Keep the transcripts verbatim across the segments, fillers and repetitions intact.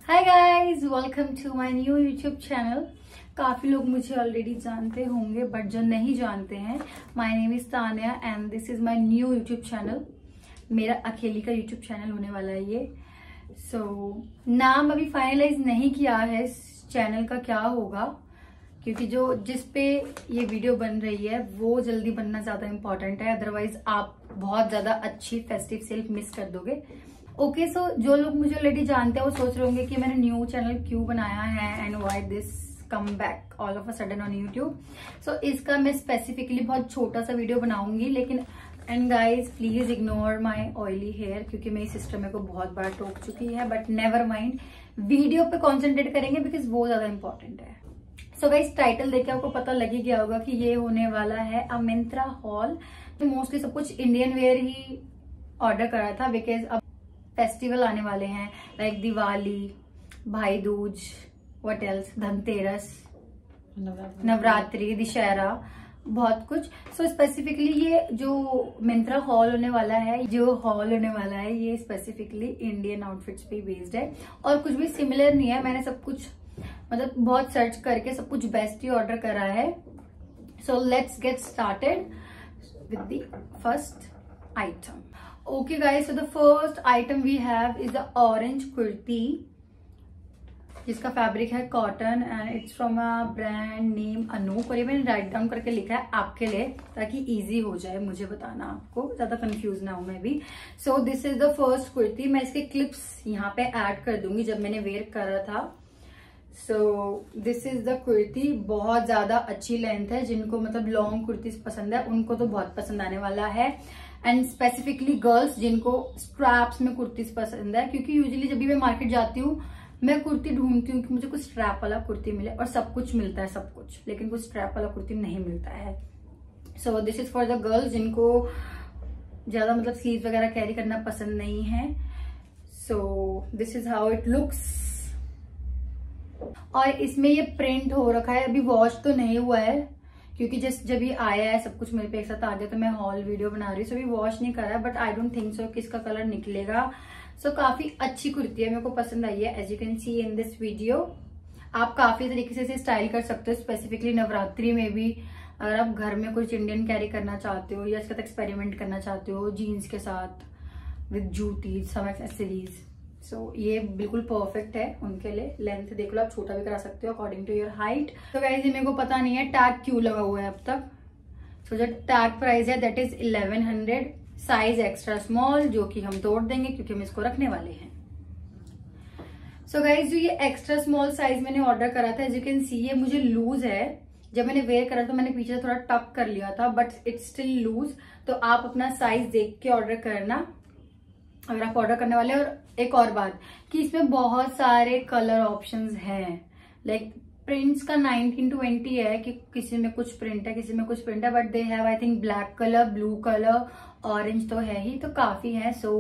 Hi guys, welcome to my new YouTube channel. काफी लोग मुझे ऑलरेडी जानते होंगे, बट जो नहीं जानते हैं, my name is Tanya and this is my new YouTube channel. मेरा अकेली का यूट्यूब चैनल होने वाला है ये। सो so, नाम अभी फाइनलाइज नहीं किया है इस चैनल का, क्या होगा, क्योंकि जो जिस पे ये वीडियो बन रही है वो जल्दी बनना ज्यादा इम्पोर्टेंट है, अदरवाइज आप बहुत ज्यादा अच्छी फेस्टिव सेल मिस कर दोगे। ओके okay, सो so, जो लोग मुझे ऑलरेडी जानते हैं वो सोच रहे होंगे कि मैंने न्यू चैनल क्यों बनाया है and why this come back all of a sudden on YouTube. So इसका मैं स्पेसिफिकली बहुत छोटा सा वीडियो बनाऊंगी, लेकिन and guys please ignore my oily hair, क्योंकि मेरी सिस्टर मेरे को बहुत बार टोक चुकी है, बट नेवर माइंड, वीडियो पे कॉन्सेंट्रेट करेंगे बिकॉज वो ज्यादा इंपॉर्टेंट है। सो so गाइज टाइटल देख के आपको पता लग ही गया होगा कि ये होने वाला है अ मिंत्रा हॉल। मोस्टली सब कुछ इंडियन वेयर ही ऑर्डर करा था बिकॉज अब फेस्टिवल आने वाले हैं, like Diwali, Bhai Dooj, what else, Dhanteras, Navratri, Dussehra, बहुत कुछ। सो so, स्पेसिफिकली ये जो मिंत्रा हॉल होने वाला है, जो हॉल होने वाला है ये स्पेसिफिकली इंडियन आउटफिट्स पे बेस्ड है और कुछ भी सिमिलर नहीं है। मैंने सब कुछ मतलब बहुत सर्च करके सब कुछ बेस्ट ही ऑर्डर करा है। So let's get started with the first item. Okay guys, so the first item we have is the orange kurti, जिसका फैब्रिक है cotton and it's from a brand name Anouk. और ये मैंने write down करके लिखा है आपके लिए ताकि इजी हो जाए मुझे बताना, आपको ज्यादा कंफ्यूज ना हो मैं भी। So this is the first kurti. मैं इसके क्लिप्स यहाँ पे ऐड कर दूंगी जब मैंने वेयर करा था। So this is the kurti. बहुत ज्यादा अच्छी लेंथ है, जिनको मतलब लॉन्ग कुर्ती पसंद है उनको तो बहुत पसंद आने वाला है, एंड स्पेसिफिकली गर्ल्स जिनको स्ट्रैप्स में कुर्तीज पसंद है, क्योंकि यूजुअली जब भी मैं मार्केट जाती हूँ मैं कुर्ती ढूंढती हूँ कि मुझे कुछ स्ट्रैप वाला कुर्ती मिले, और सब कुछ मिलता है सब कुछ, लेकिन कुछ स्ट्रैप वाला कुर्ती नहीं मिलता है। So this is for the girls जिनको ज्यादा मतलब स्लीव वगैरह कैरी करना पसंद नहीं है। So this is how it looks. और इसमें ये प्रिंट हो रखा है, अभी वॉश तो नहीं हुआ है क्योंकि जस्ट जब ये आया है सब कुछ मेरे पे एक साथ आ गया तो मैं हॉल वीडियो बना रही हूँ, सो अभी वॉश नहीं करा है, but I don't think so कि इसका कलर निकलेगा। सो so, काफी अच्छी कुर्ती है, मेरे को पसंद आई है। As you can see in this video आप काफी तरीके से इसे स्टाइल कर सकते हो, स्पेसिफिकली नवरात्रि में भी। अगर आप घर में कुछ इंडियन कैरी करना चाहते हो या इसके साथ एक्सपेरिमेंट करना चाहते हो जीन्स के साथ विद जूती सम एक्सेसरीज, सो so, ये बिल्कुल परफेक्ट है उनके लिए। लेंथ देख लो, आप छोटा भी करा सकते हो अकॉर्डिंग टू योर हाइट। तो गाइस ये मेरे को पता नहीं है टैग क्यों लगा हुआ है अब तक। सो so, जो टैग प्राइस है that is eleven hundred, size extra small, जो कि हम तोड़ देंगे क्योंकि हम इसको रखने वाले हैं। सो so, गाइस जो ये एक्स्ट्रा स्मॉल साइज मैंने ऑर्डर करा था, एज यू कैन सी ये मुझे लूज है। जब मैंने वेयर करा तो मैंने पीछे थोड़ा टक कर लिया था, बट इट्स स्टिल लूज। तो आप अपना साइज देख के ऑर्डर करना अगर आप ऑर्डर करने वाले। और एक और बात कि इसमें बहुत सारे कलर ऑप्शंस हैं, लाइक प्रिंट्स का नाइनटीन ट्वेंटी है कि किसी में कुछ प्रिंट है किसी में कुछ प्रिंट है, but they have I think black colour, blue colour, orange तो है ही, तो काफी है। So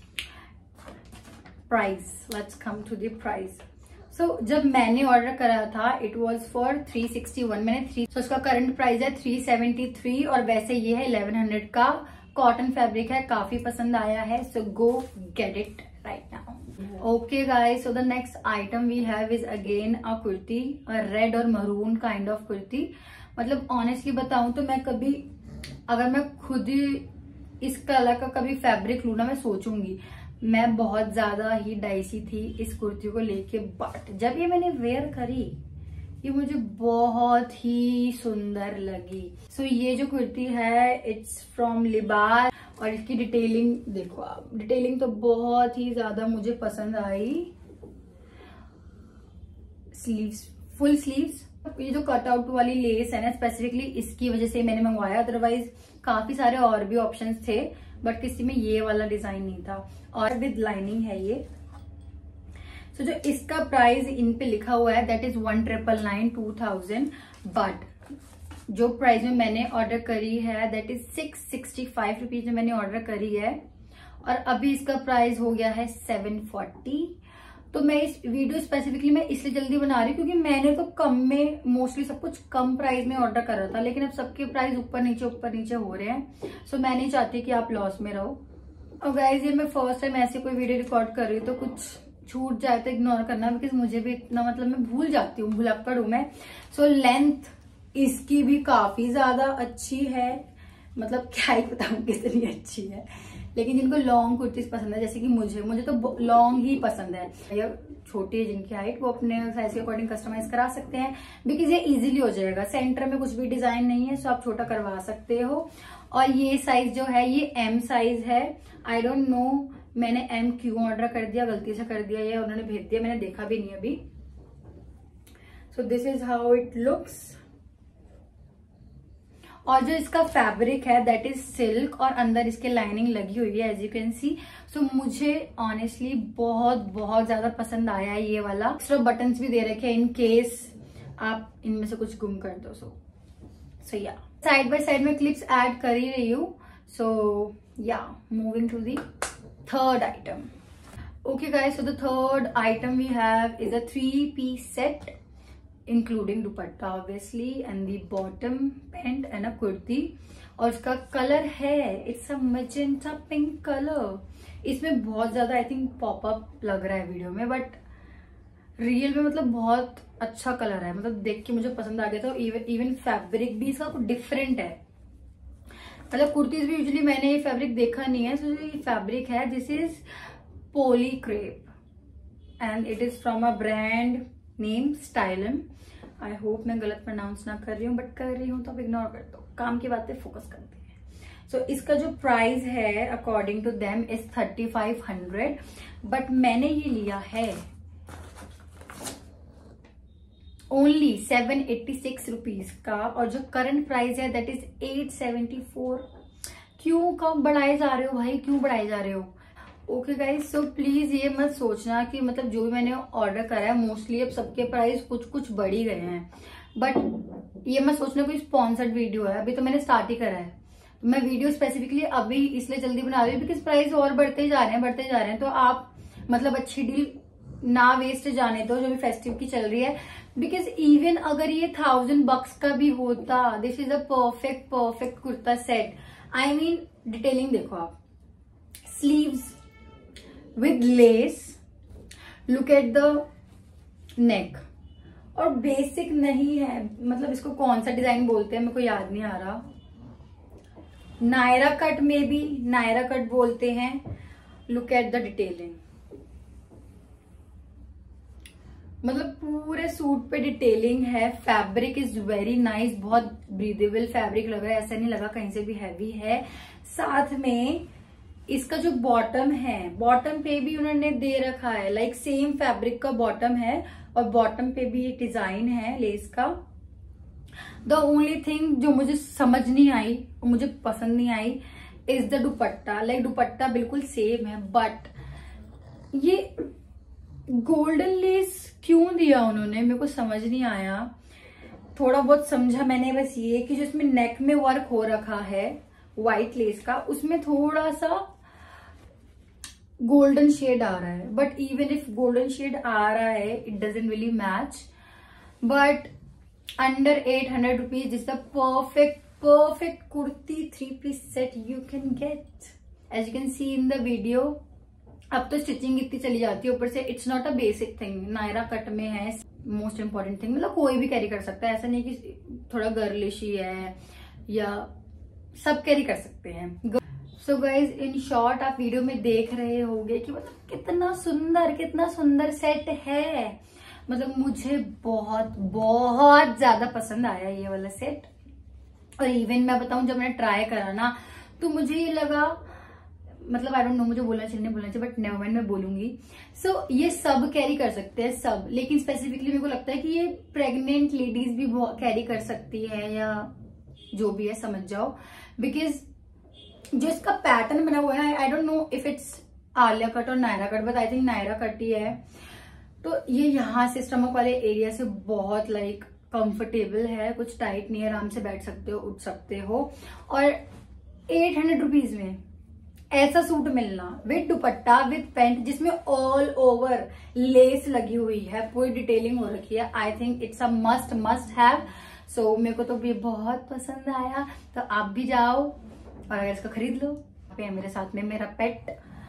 price, let's come to the price. So जब मैंने ऑर्डर करा था it was for three sixty one, मैंने थ्री सो उसका करंट प्राइस है थ्री सेवेंटी थ्री, और वैसे ये है इलेवन हंड्रेड का। कॉटन फैब्रिक है, काफी पसंद आया है। So go get it right now. Okay guys, so the next item we have is again a kurti, red और मरून काइंड ऑफ कुर्ती। मतलब ऑनेस्टली बताऊं तो मैं कभी अगर मैं खुद इस कलर का कभी फैब्रिक लूँ ना, मैं सोचूंगी। मैं बहुत ज्यादा ही डाइसी थी इस कुर्ती को लेके, बट जब ये मैंने वेयर करी ये मुझे बहुत ही सुंदर लगी। सो so, ये जो कुर्ती है इट्स फ्रॉम लिबास, और इसकी डिटेलिंग देखो आप, डिटेलिंग तो बहुत ही ज्यादा मुझे पसंद आई। स्लीव्स, फुल स्लीव्स, ये जो कट आउट वाली लेस है ना, स्पेसिफिकली इसकी वजह से मैंने मंगवाया, अदरवाइज काफी सारे और भी ऑप्शंस थे बट किसी में ये वाला डिजाइन नहीं था, और विद लाइनिंग है ये। तो so, जो इसका प्राइस इन पे लिखा हुआ है that is one triple nine two thousand, but जो प्राइस में मैंने ऑर्डर करी है that is six sixty five rupees में मैंने ऑर्डर करी है, और अभी इसका प्राइस हो गया है सेवन फोर्टी। तो मैं इस वीडियो स्पेसिफिकली मैं इसलिए जल्दी बना रही हूँ क्योंकि मैंने तो कम में मोस्टली सब कुछ कम प्राइस में ऑर्डर करा था, लेकिन अब सबके प्राइस ऊपर नीचे ऊपर नीचे हो रहे हैं। सो so, मैं नहीं चाहती कि आप लॉस में रहो। और गाइज ये मैं फर्स्ट टाइम ऐसे कोई वीडियो रिकॉर्ड कर रही हूँ तो कुछ छूट जाए तो इग्नोर करना, बिकॉज मुझे भी इतना मतलब मैं भूल जाती हूँ, भुलक्कड़ हूँ मैं। सो so, लेंथ इसकी भी काफी ज्यादा अच्छी है, मतलब क्या ही बताऊँ कितनी अच्छी है। लेकिन जिनको लॉन्ग कुर्तीज पसंद है जैसे कि मुझे मुझे तो लॉन्ग ही पसंद है, या छोटी है जिनकी हाइट वो अपने साइज के अकॉर्डिंग कस्टमाइज करा सकते हैं, बिकॉज ये इजीली हो जाएगा। सेंटर में कुछ भी डिजाइन नहीं है, सो आप छोटा करवा सकते हो। और ये साइज जो है ये एम साइज है। आई डोंट नो मैंने एम क्यों ऑर्डर कर दिया, गलती से कर दिया या उन्होंने भेज दिया, मैंने देखा भी नहीं अभी। So this is how it looks. और जो इसका फैब्रिक है दैट इज सिल्क और अंदर इसके लाइनिंग लगी हुई है as you can see. So मुझे ऑनेस्टली बहुत बहुत ज्यादा पसंद आया है ये वाला। एक्स्ट्रा बटन्स भी दे रखे हैं इन केस आप इनमें से कुछ गुम कर दो। So so yeah side by side में क्लिप्स ऐड कर ही रही हूँ। So yeah moving to the third item. Okay guys, so the third item we have is a three piece set including dupatta obviously and the bottom pant and a kurti। और उसका colour है it's a magenta pink colour. इसमें बहुत ज्यादा I think popup लग रहा है video में, बट रियल में मतलब बहुत अच्छा कलर है, मतलब देख के मुझे पसंद आ गया था। इवन इवन फैब्रिक भी इसका कुछ डिफरेंट है, मतलब कुर्तीज भी यूजुअली मैंने ये फैब्रिक देखा नहीं है। सो ये फैब्रिक है this is poly crepe and it is from a brand name Stylum. I hope मैं गलत प्रोनाउंस ना कर रही हूँ, बट कर रही हूँ तो अब इग्नोर कर दो, काम की बातें फोकस करते हैं। सो so, इसका जो प्राइस है according to them is thirty five hundred, but मैंने ये लिया है only seven eighty six rupees का, और जो करंट प्राइस है that is eight seventy four. क्यों कब बढ़ाए जा रहे हो भाई, क्यों बढ़ाए जा रहे हो? ओके गाइज, सो प्लीज ये मत सोचना कि मतलब जो भी मैंने ऑर्डर करा है मोस्टली अब सबके प्राइस कुछ कुछ बढ़ ही गए हैं, बट ये मत सोचना कोई स्पॉन्सर्ड वीडियो है, अभी तो मैंने स्टार्ट ही करा है। तो मैं वीडियो स्पेसिफिकली अभी इसलिए जल्दी बना रही हूँ बिकॉज प्राइस और बढ़ते ही जा रहे हैं बढ़ते जा रहे हैं, तो आप मतलब अच्छी डील ना वेस्ट जाने दो जो भी फेस्टिव की चल रही है। बिकॉज इवन अगर ये थाउजेंड बक्स का भी होता, this is a perfect perfect kurta set. I mean detailing देखो आप, sleeves with lace, look at the neck, और बेसिक नहीं है, मतलब इसको कौन सा डिजाइन बोलते हैं मेरे को याद नहीं आ रहा, नायरा कट में भी नायरा कट बोलते हैं। लुक एट द डिटेलिंग, मतलब पूरे सूट पे डिटेलिंग है। फैब्रिक इज वेरी नाइस, बहुत ब्रीदेबल फैब्रिक लग रहा है, ऐसा नहीं लगा कहीं से भी हैवी है। साथ में इसका जो बॉटम है, बॉटम पे भी उन्होंने दे रखा है लाइक सेम फैब्रिक का बॉटम है, और बॉटम पे भी एक डिजाइन है लेस का। द ओनली थिंग जो मुझे समझ नहीं आई, मुझे पसंद नहीं आई, is the dupatta. Like dupatta बिल्कुल सेम है, बट ये गोल्डन लेस क्यों दिया उन्होंने मेरे को समझ नहीं आया। थोड़ा बहुत समझा मैंने बस ये कि जो इसमें नेक में वर्क हो रखा है व्हाइट लेस का, उसमें थोड़ा सा गोल्डन शेड आ रहा है, but even if golden shade आ रहा है it doesn't really match. But under eight hundred rupees is the perfect perfect kurti three piece set you can get as you can see in the video. अब तो stitching इतनी चली जाती है, ऊपर से it's not a basic thing, Naira cut में है, मोस्ट इंपॉर्टेंट थिंग, मतलब कोई भी कैरी कर सकता है, ऐसा नहीं कि थोड़ा गर्लिश ही है, या सब कैरी कर सकते हैं। सो गाइज इन शॉर्ट आप वीडियो में देख रहे होंगे कि मतलब कितना सुंदर कितना सुंदर सेट है, मतलब मुझे बहुत बहुत ज्यादा पसंद आया ये वाला सेट। और इवन मैं बताऊं जब मैंने ट्राई करा ना तो मुझे ये लगा, मतलब आई डोंट नो मुझे बोलना चाहिए नहीं बोलना चाहिए, बट नेवर माइंड मैं बोलूंगी। सो so, ये सब कैरी कर सकते हैं सब, लेकिन स्पेसिफिकली मेरे को लगता है कि ये प्रेग्नेंट लेडीज भी कैरी कर सकती है, या जो भी है समझ जाओ। बिकॉज जो इसका पैटर्न बना हुआ है, I don't know if it's Alia cut और Naira cut, but I think Naira cut ही है। तो ये यहाँ से स्टमक वाले एरिया से बहुत लाइक कंफर्टेबल है, कुछ टाइट नहीं है, आराम से बैठ सकते हो उठ सकते हो। और एट हंड्रेड रुपीज में ऐसा सूट मिलना विद दुपट्टा विद पैंट जिसमें ऑल ओवर लेस लगी हुई है, पूरी डिटेलिंग हो रखी है, I think it's a must must have. So मेरे को तो ये बहुत पसंद आया, तो आप भी जाओ और अगर इसको खरीद लो। पे मेरे साथ में मेरा पेट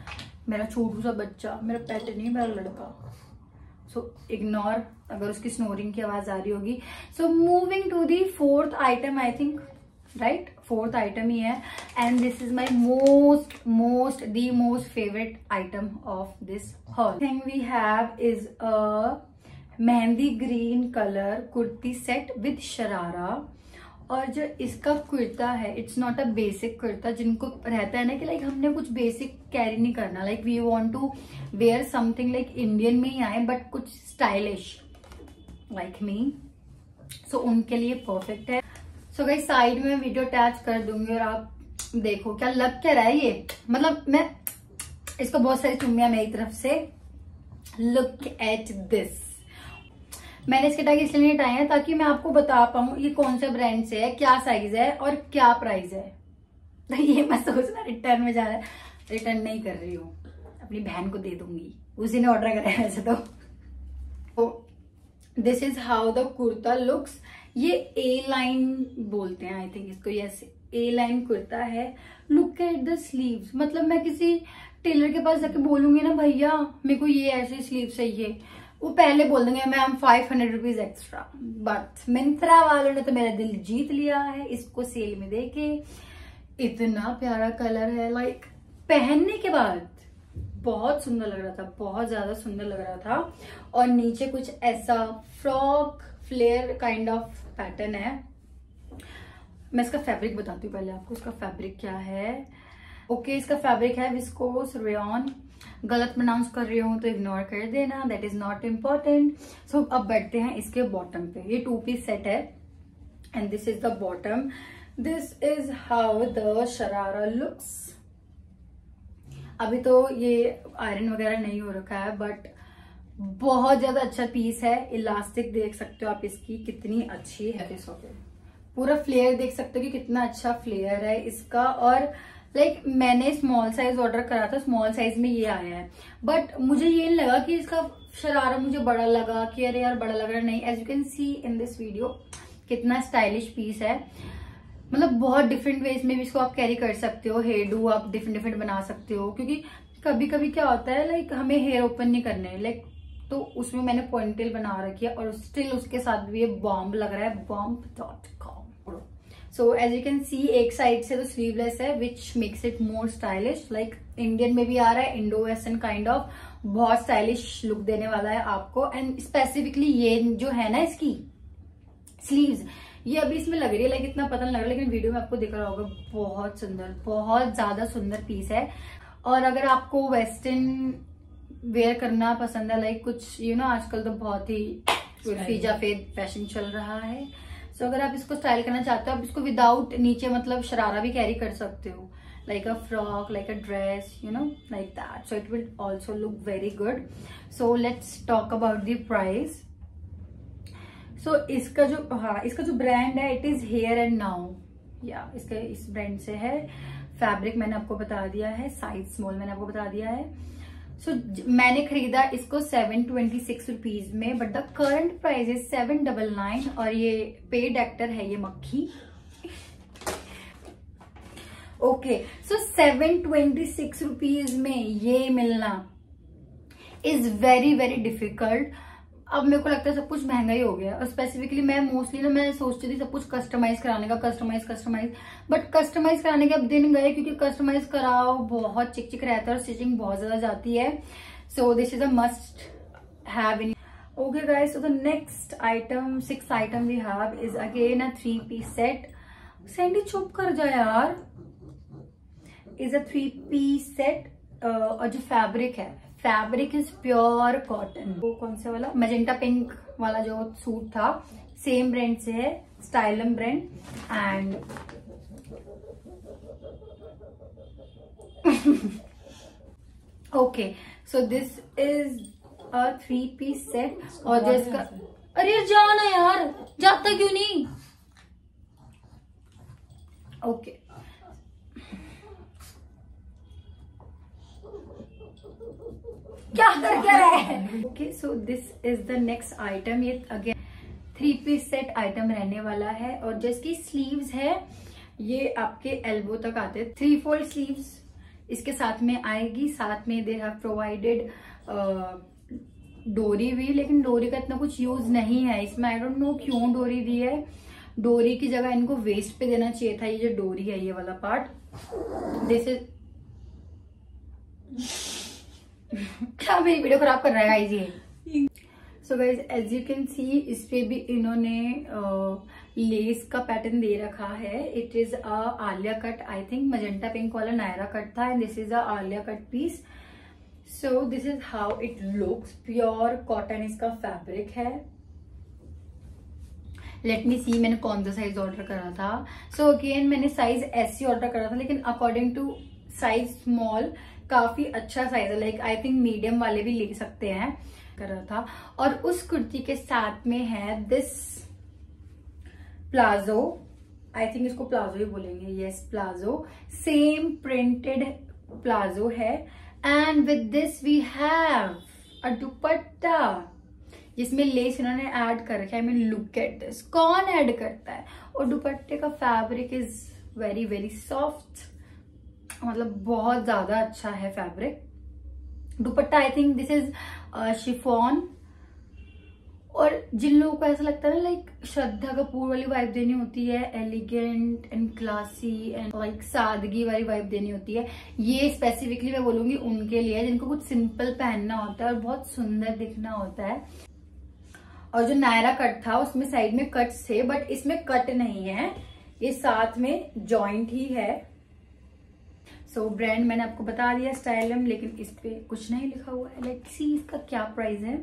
मेरा छोटू सा बच्चा, मेरा पेट नहीं, मेरा लड़का। सो इग्नोर अगर उसकी स्नोरिंग की आवाज आ रही होगी। So moving to the fourth item, I think right, fourth item ही है, and this is my most most the most favourite item of this haul. Thing we have is a mehndi green colour kurti set with sharara. और जो इसका कुर्ता है, it's not a basic kurta, जिनको रहता है ना कि लाइक हमने कुछ बेसिक कैरी नहीं करना, like we want to wear something like Indian में ही आए बट कुछ स्टाइलिश लाइक मी, सो उनके लिए परफेक्ट है। सो गाइस साइड में वीडियो अटैच कर दूंगी और आप देखो क्या लग क्या रहा है ये, मतलब मैं इसको बहुत सारी चुम्मियां मेरी तरफ से। Look at this. मैंने इसके टैग इसलिए नहीं हटाए हैं ताकि मैं आपको बता पाऊं ये कौन से ब्रांड से है, क्या साइज है और क्या प्राइस है। तो ये मैं सोच रहा रिटर्न में जा रहा है, रिटर्न नहीं कर रही हूँ, अपनी बहन को दे दूंगी, उसी ने ऑर्डर करा है वैसे तो। This is how the kurta looks. ये ए लाइन बोलते हैं आई थिंक इसको, यस ए लाइन कुर्ता है। लुक एट द स्लीव्स, मतलब मैं किसी टेलर के पास जाके बोलूंगी ना भैया मेरे को ये ऐसे स्लीव चाहिए, वो पहले बोल देंगे ma'am five hundred rupees extra. But Myntra वालों ने तो मेरा दिल जीत लिया है इसको सेल में देके। इतना प्यारा कलर है, लाइक पहनने के बाद बहुत सुंदर लग रहा था, बहुत ज्यादा सुंदर लग रहा था। और नीचे कुछ ऐसा frock flare kind of pattern है। मैं इसका फैब्रिक बताती हूँ पहले आपको, इसका फैब्रिक क्या है। ओके okay, इसका फैब्रिक है विस्कोस रेयॉन। गलत प्रोनाउंस कर रही हूँ तो इग्नोर कर देना, that is not important. So अब बैठते हैं इसके बॉटम पे। ये टू पीस सेट है and this is the bottom. This is how the sharara looks. अभी तो ये आयरन वगैरह नहीं हो रखा है बट बहुत ज्यादा अच्छा पीस है। इलास्टिक देख सकते हो आप इसकी कितनी अच्छी है, पूरा फ्लेयर देख सकते हो कि कितना अच्छा फ्लेयर है इसका। और लाइक like, मैंने स्मॉल साइज ऑर्डर करा था, स्मॉल साइज में ये आया है बट मुझे ये नहीं लगा कि इसका शरारा मुझे बड़ा लगा कि अरे यार बड़ा लग रहा, नहीं। As you can see in this video कितना स्टाइलिश पीस है, मतलब बहुत डिफरेंट वेज में भी इसको आप कैरी कर सकते हो। हेयर डू आप डिफरेंट डिफरेंट बना सकते हो, क्योंकि कभी कभी क्या होता है लाइक हमें हेयर ओपन नहीं करने, लाइक तो उसमें मैंने पॉइंटेल बना रखी है और स्टिल उसके साथ भी ये बॉम्ब लग रहा है, bomb dot com. So as you can see एक साइड से तो स्लीवलेस है which makes it more stylish, like Indian में भी आ रहा है, इंडो वेस्टर्न काइंड ऑफ, बहुत स्टाइलिश लुक देने वाला है आपको। एंड स्पेसिफिकली ये जो है ना इसकी स्लीव्स, ये अभी इसमें लग रही है लाइक इतना पता नहीं लग रहा, लेकिन वीडियो में आपको दिख रहा होगा बहुत सुंदर, बहुत ज्यादा सुंदर पीस है। और अगर आपको वेस्टर्न वेयर करना पसंद है, लाइक कुछ यू नो आजकल तो बहुत ही फीजा फेद फैशन चल रहा है, सो so, अगर आप इसको स्टाइल करना चाहते हो आप इसको विदाउट नीचे मतलब शरारा भी कैरी कर सकते हो, like a frock, like a dress, you know like that. So it will also look very good. So let's talk about the price. So इसका जो हाँ इसका जो ब्रांड है it is here and now, या इसके इस ब्रांड से है। फैब्रिक मैंने आपको बता दिया है, साइज स्मॉल मैंने आपको बता दिया है। सो so, मैंने खरीदा इसको सेवन ट्वेंटी सिक्स रुपीज में, but the current price is seven double nine. और ये पेड एक्टर है ये मक्खी। Okay, so seven twenty six rupees में ये मिलना इज वेरी वेरी डिफिकल्ट। अब मेरे को लगता है सब कुछ महंगा ही हो गया, और स्पेसिफिकली मैं मोस्टली ना मैं सोचती थी सब कुछ कस्टमाइज कराने का, कस्टमाइज कस्टमाइज बट कस्टमाइज कराने के अब दिन गए, क्योंकि कस्टमाइज कराओ बहुत चिक चिक रहता है और स्टिचिंग बहुत ज्यादा जाती है। So this is a must have in. Okay guys, so the next item, six item we have is again a three piece set. Sandy चुप कर जा यार। Is a three piece set और जो फैब्रिक है, फैब्रिक इज प्योर कॉटन। वो कौन से वाला मैजेंटा पिंक वाला जो सूट था, सेम ब्रांड से है, Stylum brand. And okay, so this is a three piece set. और जो इसका, अरे यार जाना यार, जाता क्यों नहीं? Okay okay. क्या कर क्या रहा है? Okay, so this is the next item. ये again three piece set item रहने वाला है, और जिसकी स्लीव्स है ये आपके एल्बो तक आते हैं। थ्री फोल्ड स्लीव्स, इसके साथ में आएगी। साथ में दे हैव प्रोवाइडेड डोरी भी, लेकिन डोरी का इतना कुछ यूज नहीं है इसमें। आई डोंट नो क्यों डोरी दी है। डोरी की जगह इनको वेस्ट पे देना चाहिए था। ये जो डोरी है ये वाला पार्ट, दिस इज क्या मेरी वीडियो खराब कर रहा है गाइस ये। So guys as you can see इस पे भी इन्होंने लेस का पैटर्न दे रखा है। It is a Alia cut, I think magenta pink वाला नायरा कट था, and this is a Alia cut piece. So this is how it looks. Pure cotton इसका फैब्रिक है। लेट मी सी मैंने कौन सा साइज ऑर्डर करा था। सो so, अगेन मैंने साइज ऐसे ऑर्डर करा था, लेकिन अकॉर्डिंग टू साइज स्मॉल काफी अच्छा साइज है। लाइक आई थिंक मीडियम वाले भी ले सकते हैं करा था। और उस कुर्ती के साथ में है दिस प्लाजो, आई थिंक इसको प्लाजो ही बोलेंगे, yes palazzo, same printed palazzo है। And with this we have a dupatta जिसमें लेस इन्होंने ऐड कर रखा है। I mean look at this, कौन ऐड करता है। और दुपट्टे का fabric is very very soft, मतलब बहुत ज्यादा अच्छा है fabric. Dupatta I think this is chiffon. और जिन लोगों को ऐसा लगता है ना लाइक श्रद्धा कपूर वाली वाइब देनी होती है, elegant and classy and like सादगी वाली वाइब देनी होती है, ये स्पेसिफिकली मैं बोलूंगी उनके लिए, जिनको कुछ सिंपल पहनना होता है और बहुत सुंदर दिखना होता है। और जो नायरा कट था उसमें साइड में कट्स थे, बट इसमें कट नहीं है, ये साथ में जॉइंट ही है। सो so, ब्रांड मैंने आपको बता दिया स्टाइलम, लेकिन इस पे कुछ नहीं लिखा हुआ है। लाइक सी इसका क्या प्राइस है।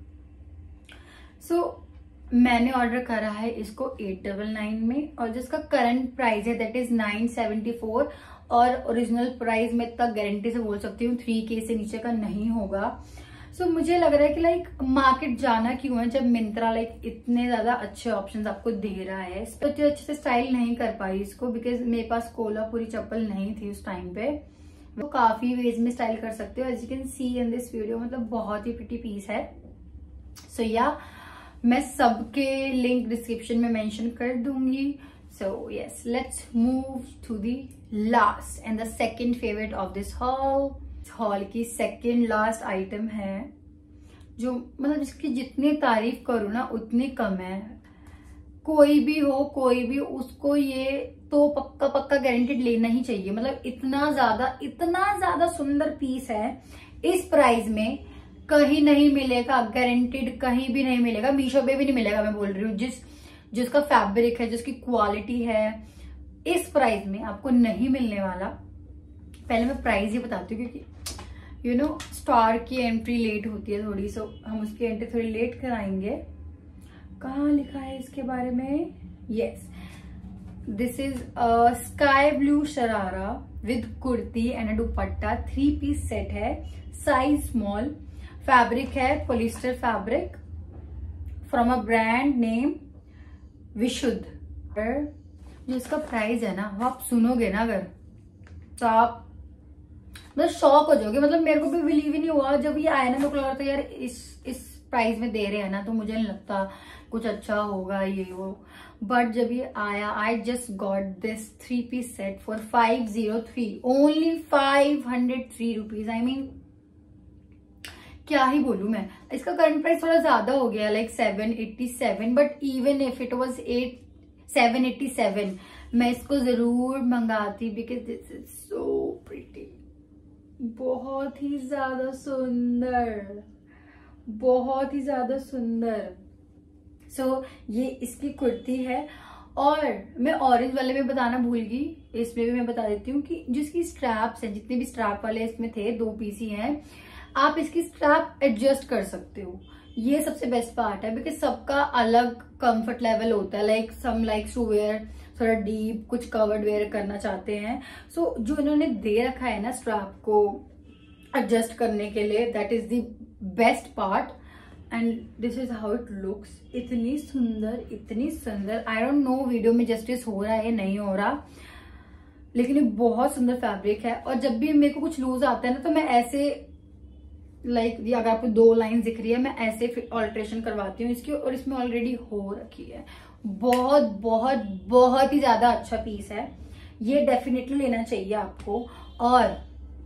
सो so, मैंने ऑर्डर करा है इसको एट डबल नाइन में, और जिसका करंट प्राइस है that is nine seventy four. और ओरिजिनल प्राइस मैं तक गारंटी से बोल सकती हूँ थ्री के से नीचे का नहीं होगा। सो so, मुझे लग रहा है कि लाइक मार्केट जाना क्यों है जब मिंत्रा लाइक इतने ज्यादा अच्छे ऑप्शंस आपको दे रहा है। तो अच्छे से स्टाइल नहीं कर पाई इसको, बिकॉज मेरे पास कोल्हापुरी चप्पल नहीं थी उस टाइम पे। वो काफी वेज में स्टाइल कर सकते हो, as you can see in this video, मतलब बहुत ही प्रिटी पीस है। सो so, या yeah, मैं सबके लिंक डिस्क्रिप्शन में मेंशन कर दूंगी। So yes, let's move to the last and the second favourite of this haul. Haul की सेकेंड लास्ट आइटम है जो मतलब जिसकी जितनी तारीफ करूँ ना उतनी कम है। कोई भी हो कोई भी, उसको ये तो पक्का पक्का गारंटेड लेना ही चाहिए। मतलब इतना ज्यादा इतना ज्यादा सुंदर पीस है, इस प्राइस में कहीं नहीं मिलेगा, गारंटेड कहीं भी नहीं मिलेगा, मीशो पे भी नहीं मिलेगा। मैं बोल रही हूँ जिस जिसका फैब्रिक है, जिसकी क्वालिटी है, इस प्राइस में आपको नहीं मिलने वाला। पहले मैं प्राइस ही बताती हूँ क्योंकि यू नो स्टार की एंट्री लेट होती है थोड़ी, सो हम उसकी एंट्री थोड़ी लेट कराएंगे। कहाँ लिखा है इसके बारे में, yes this is a sky blue sharara with kurti and a dupatta, three piece set है, साइज स्मॉल, फैब्रिक है polyester fabric from a brand name Vishudh. जो इसका प्राइस है ना वो आप सुनोगे ना अगर तो आप मतलब शॉक हो जाओगे। मतलब मेरे को भी बिलीव ही नहीं हुआ जब ये आया ना, मेरे को लग रहा था यार इस इस प्राइस में दे रहे हैं ना तो मुझे नहीं लगता कुछ अच्छा होगा ये वो। बट जब ये आया, I just got this three piece set for five zero three, only five hundred three rupees. I mean क्या ही बोलूं मैं। इसका करंट प्राइस थोड़ा ज्यादा हो गया, like seven eighty seven, but even if it was at seven eighty seven मैं इसको जरूर मंगाती, because this is so pretty, बहुत ही ज्यादा सुंदर, बहुत ही ज्यादा सुंदर। सो so, ये इसकी कुर्ती है। और मैं ऑरेंज वाले में बताना भूल गई, इसमें भी मैं बता देती हूँ कि जिसकी स्ट्रैप्स हैं, जितने भी स्ट्रैप वाले इसमें थे, दो पीस ही हैं, आप इसकी स्ट्रैप एडजस्ट कर सकते हो। ये सबसे बेस्ट पार्ट है, बिकॉज सबका अलग कंफर्ट लेवल होता है। Like some likes to wear थोड़ा डीप, कुछ कवर्ड वेयर करना चाहते हैं। सो so, जो इन्होंने दे रखा है ना स्ट्रैप को एडजस्ट करने के लिए, that is the best part. And this is how it looks. इतनी सुंदर, इतनी सुंदर। आई डोंट नो वीडियो में जस्टिस हो रहा है नहीं हो रहा, लेकिन ये बहुत सुंदर फैब्रिक है। और जब भी मेरे को कुछ लूज आता है ना तो मैं ऐसे लाइक like, अगर आपको दो लाइन दिख रही है, मैं ऐसे ऑल्ट्रेशन करवाती हूँ इसकी, और इसमें ऑलरेडी हो रखी है। बहुत बहुत बहुत ही ज्यादा अच्छा पीस है, ये डेफिनेटली लेना चाहिए आपको। और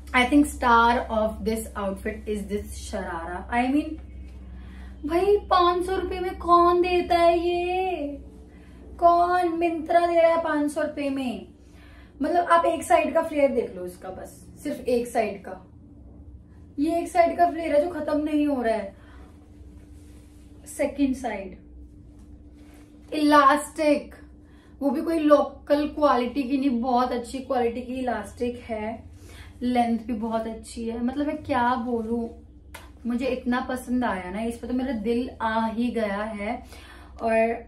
I think star of this outfit is this sharara. I mean भाई पांच सौ रुपए में कौन देता है ये? कौन? मिंत्रा दे रहा है पांच सौ रुपए में। मतलब आप एक साइड का फ्लेयर देख लो इसका, बस सिर्फ एक साइड का, ये एक साइड का फ्लेयर है जो खत्म नहीं हो रहा है। सेकंड साइड इलास्टिक, वो भी कोई लोकल क्वालिटी की नहीं, बहुत अच्छी क्वालिटी की इलास्टिक है। लेंथ भी बहुत अच्छी है। मतलब मैं क्या बोलूं, मुझे इतना पसंद आया ना, इस पर तो मेरा दिल आ ही गया है। और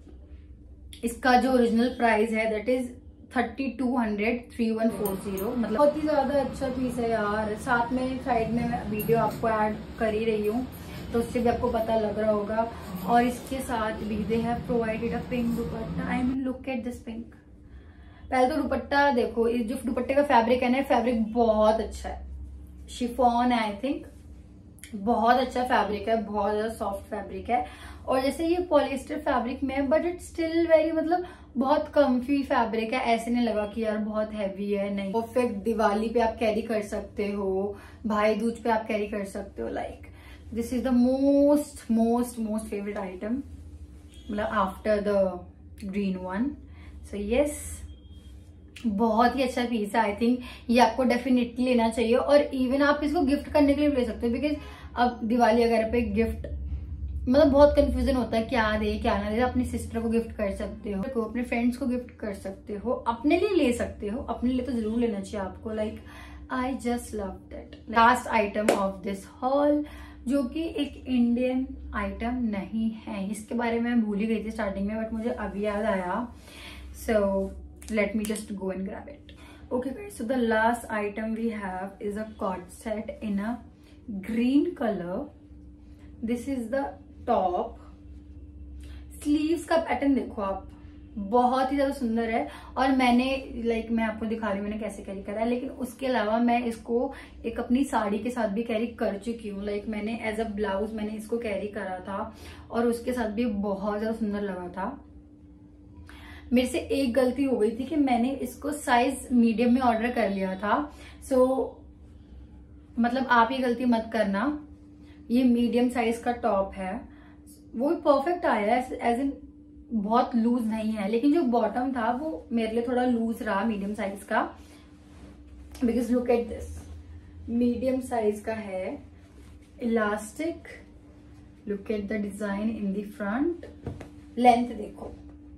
इसका जो ओरिजिनल प्राइस है that is thirty two hundred three one four zero. मतलब बहुत ही ज्यादा अच्छा पीस है यार। साथ में साइड में मैं वीडियो आपको ऐड कर ही रही हूँ, तो उससे भी आपको पता लग रहा होगा। और इसके साथ भी they have provided a pink dupatta. I mean look at this pink. पहले तो दुपट्टा देखो, इस जो दुपट्टे का फैब्रिक है ना, फैब्रिक बहुत अच्छा है, शिफॉन है आई थिंक, बहुत अच्छा फैब्रिक है, बहुत ज्यादा सॉफ्ट फैब्रिक है। और जैसे ये पॉलिएस्टर फैब्रिक में है, बट इट स्टिल वेरी मतलब बहुत कम्फी फैब्रिक है। ऐसे नहीं लगा कि यार बहुत हैवी है, नहीं। परफेक्ट दिवाली पे आप कैरी कर सकते हो, भाई दूज पे आप कैरी कर सकते हो। Like this is the most most most favourite item, मतलब after the green one. So yes, बहुत ही अच्छा पीस है। आई थिंक ये आपको डेफिनेटली लेना चाहिए। और इवन आप इसको गिफ्ट करने के लिए ले सकते हो, बिकॉज अब दिवाली वगैरह पे गिफ्ट मतलब बहुत कंफ्यूजन होता है, क्या दे क्या ना दे। अपनी सिस्टर को गिफ्ट कर सकते हो, अपने फ्रेंड्स को गिफ्ट कर सकते हो, अपने लिए ले सकते हो। अपने लिए तो जरूर लेना चाहिए आपको। Like I just love that. Last item of this haul, जो कि एक इंडियन आइटम नहीं है, इसके बारे में मैं भूल ही गई थी स्टार्टिंग में, बट मुझे अभी याद आया। So let me just go and grab it. Okay guys, so the last item we have is a cord set in a green color. This is the top. sleeves का pattern देखो आप, बहुत ही ज्यादा सुंदर है। और मैंने लाइक मैं आपको दिखा रही हूँ मैंने कैसे कैरी करा है, लेकिन उसके अलावा मैं इसको एक अपनी साड़ी के साथ भी कैरी कर चुकी हूँ। लाइक मैंने एज अ ब्लाउज मैंने इसको कैरी करा था, और उसके साथ भी बहुत ज्यादा सुंदर लगा था। मेरे से एक गलती हो गई थी कि मैंने इसको साइज मीडियम में ऑर्डर कर लिया था। सो so, मतलब आप ये गलती मत करना। ये मीडियम साइज का टॉप है, वो भी परफेक्ट आया है, एज इन बहुत लूज नहीं है। लेकिन जो बॉटम था वो मेरे लिए थोड़ा लूज रहा मीडियम साइज का, because look at this, medium size का है, elastic. Look at the design in the front. Length देखो,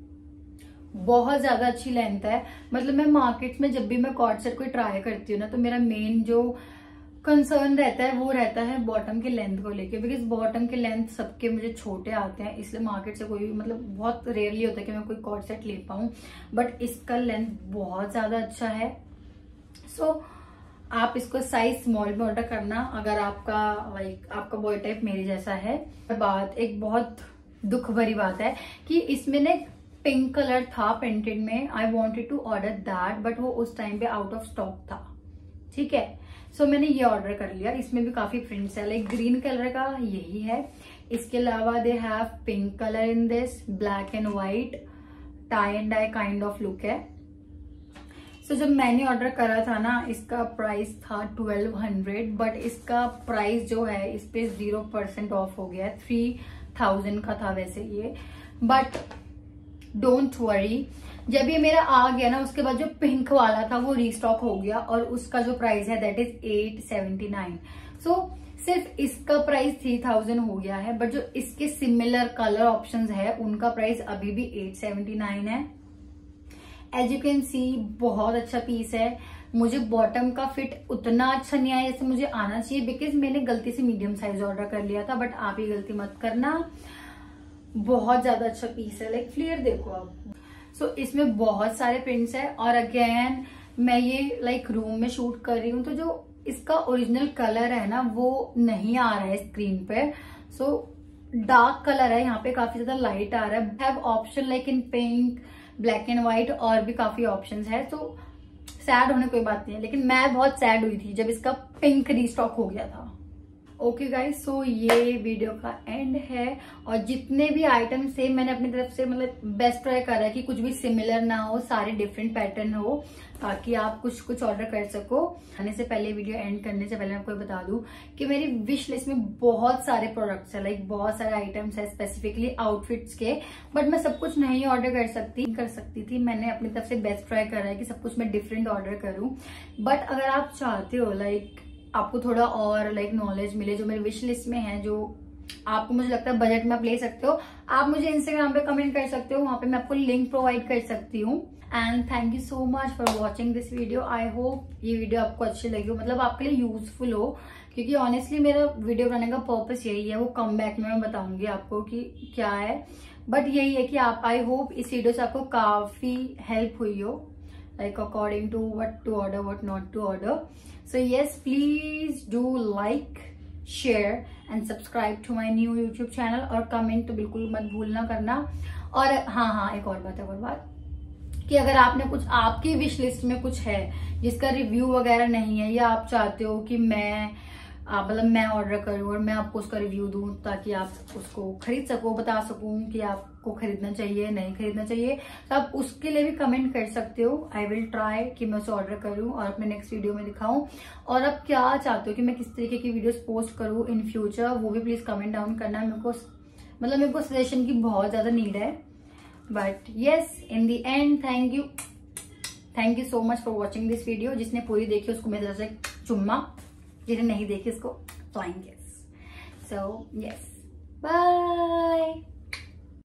बहुत ज्यादा अच्छी लेंथ है। मतलब मैं मार्केट में जब भी मैं कॉर्ड सेट कोई ट्राई करती हूँ ना, तो मेरा मेन जो कंसर्न रहता है वो रहता है बॉटम के लेंथ को लेके, बिकॉज बॉटम के लेंथ सबके मुझे छोटे आते हैं, इसलिए मार्केट से कोई मतलब बहुत रेयरली होता है कि मैं कोई कॉर्ड सेट ले पाऊँ। बट इसका लेंथ बहुत ज्यादा अच्छा है। सो so, आप इसको साइज स्मॉल में ऑर्डर करना अगर आपका लाइक आपका बॉय टाइप मेरे जैसा है। बात एक बहुत दुख भरी बात है कि इसमें ने पिंक कलर था प्रिंटेड में। I wanted to order that, but वो उस टाइम पे आउट ऑफ स्टॉक था। ठीक है, सो so मैंने ये ऑर्डर कर लिया। इसमें भी काफी प्रिंट्स है, लाइक ग्रीन कलर का यही है। इसके अलावा they have pink colour in this, black and white, tie and dye kind of look है। सो so, जब मैंने ऑर्डर करा था ना, इसका प्राइस था ट्वेल्व हंड्रेड, बट इसका प्राइस जो है इस पे जीरो परसेंट ऑफ हो गया, थ्री थाउजेंड का था वैसे ये। बट डोंट वरी, जब ये मेरा आ गया ना, उसके बाद जो पिंक वाला था वो रीस्टॉक हो गया, और उसका जो प्राइस है that is eight seventy nine. So सिर्फ इसका प्राइस थ्री थाउजेंड हो गया है, बट जो इसके सिमिलर कलर ऑप्शंस है उनका प्राइस अभी भी एट सेवेंटी नाइन है। एज यू कैन सी बहुत अच्छा पीस है। मुझे बॉटम का फिट उतना अच्छा नहीं आया जैसे मुझे आना चाहिए, बिकॉज मैंने गलती से मीडियम साइज ऑर्डर कर लिया था। बट आप ये गलती मत करना, बहुत ज्यादा अच्छा पीस है। लाइक फ्लेयर देखो आप। सो so, इसमें बहुत सारे प्रिंट्स है, और अगेन मैं ये लाइक रूम में शूट कर रही हूँ, तो जो इसका ओरिजिनल कलर है ना वो नहीं आ रहा है स्क्रीन पे। सो so, डार्क कलर है, यहाँ पे काफी ज्यादा लाइट आ रहा है। Have option like in pink, black and white, और भी काफी ऑप्शंस है। तो सैड होने कोई बात नहीं है, लेकिन मैं बहुत सैड हुई थी जब इसका पिंक रीस्टॉक हो गया था। ओके गाइस, सो ये वीडियो का एंड है। और जितने भी आइटम थे मैंने अपनी तरफ से मतलब बेस्ट ट्राई करा है कि कुछ भी सिमिलर ना हो, सारे डिफरेंट पैटर्न हो, ताकि आप कुछ कुछ ऑर्डर कर सको। आने से पहले, वीडियो एंड करने से पहले मैं आपको बता दूं कि मेरी विश लिस्ट में बहुत सारे प्रोडक्ट्स है, लाइक बहुत सारे आइटम्स है स्पेसिफिकली आउटफिट्स के, बट मैं सब कुछ नहीं ऑर्डर कर सकती कर सकती थी। मैंने अपनी तरफ से बेस्ट ट्राई करा है कि सब कुछ मैं डिफरेंट ऑर्डर करूं। बट अगर आप चाहते हो लाइक आपको थोड़ा और लाइक नॉलेज मिले जो मेरे विश लिस्ट में है, जो आपको मुझे लगता है बजट में आप ले सकते हो, आप मुझे इंस्टाग्राम पे कमेंट कर सकते हो, वहां पे मैं आपको लिंक प्रोवाइड कर सकती हूँ। And thank you so much for watching this video. I hope ये वीडियो आपको अच्छी लगी हो, मतलब आपके लिए यूजफुल हो, क्योंकि ऑनेस्टली मेरा वीडियो बनाने का पर्पस यही है। वो कम बैक में मैं बताऊंगी आपको कि क्या है, बट यही है कि आप, आई होप इस वीडियो से आपको काफी हेल्प हुई हो, like according to what to order, what not to order. So yes, please do like, share and subscribe to my new YouTube channel, और कमेंट तो बिल्कुल मत भूलना करना। और हाँ हाँ एक और बात, एक और बात कि अगर आपने कुछ, आपकी विश लिस्ट में कुछ है जिसका रिव्यू वगैरह नहीं है, या आप चाहते हो कि मैं मतलब मैं ऑर्डर करूँ और मैं आपको उसका रिव्यू दूं ताकि आप उसको खरीद सको, बता सकूं कि आपको खरीदना चाहिए नहीं खरीदना चाहिए, तो आप उसके लिए भी कमेंट कर सकते हो। आई विल ट्राई कि मैं उसे ऑर्डर करूं और अपने नेक्स्ट वीडियो में दिखाऊं। और आप क्या चाहते हो कि मैं किस तरीके की वीडियोस पोस्ट करूं इन फ्यूचर, वो भी प्लीज कमेंट डाउन करना। मेरे को मतलब मेरे को सजेशन की बहुत ज्यादा नीड है। But yes, in the end thank you thank you so much for watching this video. जिसने पूरी देखी उसको मेरी तरफ से चुम्मा, जिन्हें नहीं देखी इसको flying kiss. So yes, bye.